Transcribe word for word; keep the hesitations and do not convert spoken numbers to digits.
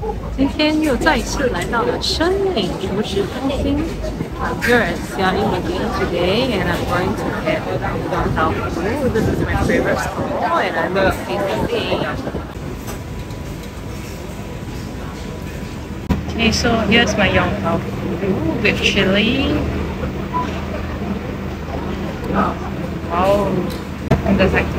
今天又再一次来到了森林熟食中心。I'm here at Seah Im Rd today, and I'm going to get Yong Tau Foo. This is my favorite stall, and I'm going to tasting. Okay, so here's my Yong Tau Foo with chili. Wow, and there's like